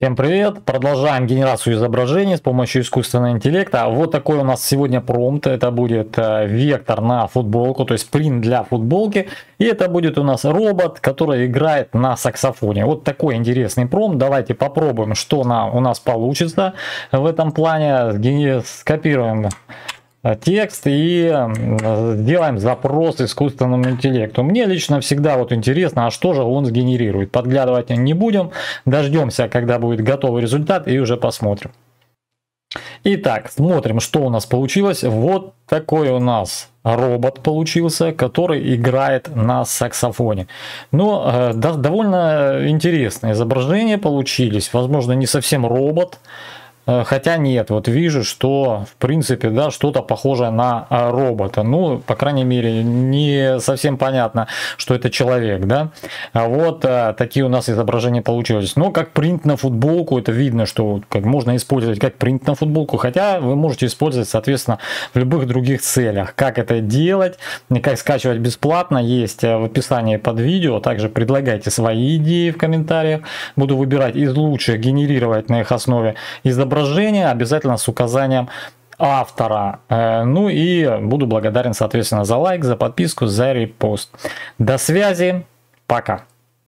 Всем привет! Продолжаем генерацию изображений с помощью искусственного интеллекта. Вот такой у нас сегодня промпт. Это будет вектор на футболку, то есть принт для футболки. И это будет у нас робот, который играет на саксофоне. Вот такой интересный промпт. Давайте попробуем, что у нас получится в этом плане. Скопируем текст и сделаем запрос искусственному интеллекту. Мне лично всегда вот интересно, а что же он сгенерирует. Подглядывать не будем, дождемся, когда будет готовый результат, и уже посмотрим. Итак, смотрим, что у нас получилось. Вот такой у нас робот получился, который играет на саксофоне. Но довольно интересные изображения получились. Возможно, не совсем робот. Хотя нет, вот вижу, что в принципе, да, что-то похожее на робота. Ну, по крайней мере, не совсем понятно, что это человек, да. Вот такие у нас изображения получились. Но как принт на футболку, это видно, что как можно использовать как принт на футболку. Хотя вы можете использовать, соответственно, в любых других целях. Как это делать, как скачивать бесплатно, есть в описании под видео. Также предлагайте свои идеи в комментариях. Буду выбирать из лучших, генерировать на их основе изображения, обязательно с указанием автора. Ну и буду благодарен, соответственно, за лайк, за подписку, за репост. До связи. Пока.